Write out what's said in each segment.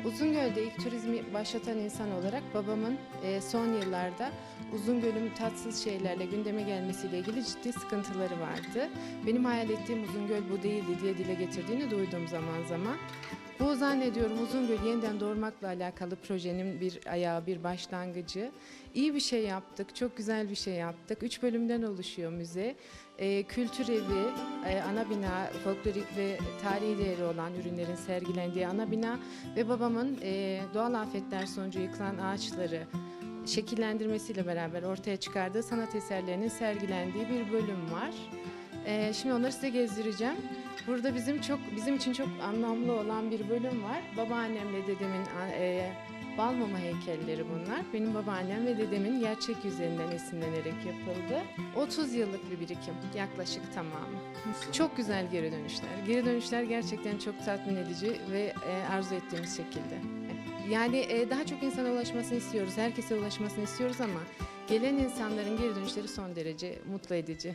Uzungöl'de ilk turizmi başlatan insan olarak babamın son yıllarda Uzungöl'ün tatsız şeylerle gündeme gelmesiyle ilgili ciddi sıkıntıları vardı. Benim hayal ettiğim Uzungöl bu değildi diye dile getirdiğini duydum zaman zaman. Bu zannediyorum Uzungöl'ü yeniden doğurmakla alakalı projenin bir ayağı, bir başlangıcı. İyi bir şey yaptık, çok güzel bir şey yaptık. 3 bölümden oluşuyor müze. Kültür evi, ana bina, folklorik ve tarihi değeri olan ürünlerin sergilendiği ana bina ve babamın doğal afetler sonucu yıkılan ağaçları şekillendirmesiyle beraber ortaya çıkardığı sanat eserlerinin sergilendiği bir bölüm var. Şimdi onları size gezdireceğim. Burada bizim için çok anlamlı olan bir bölüm var. Babaannemle dedemin bal mumu heykelleri bunlar. Benim babaannem ve dedemin gerçek yüzlerinden esinlenerek yapıldı. 30 yıllık bir birikim, yaklaşık tamamı. Çok güzel geri dönüşler. Geri dönüşler gerçekten çok tatmin edici ve arzu ettiğimiz şekilde. Yani daha çok insana ulaşmasını istiyoruz, herkese ulaşmasını istiyoruz ama gelen insanların geri dönüşleri son derece mutlu edici.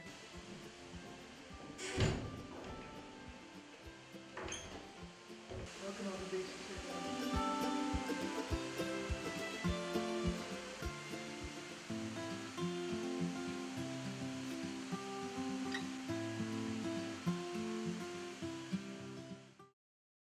Bakın orada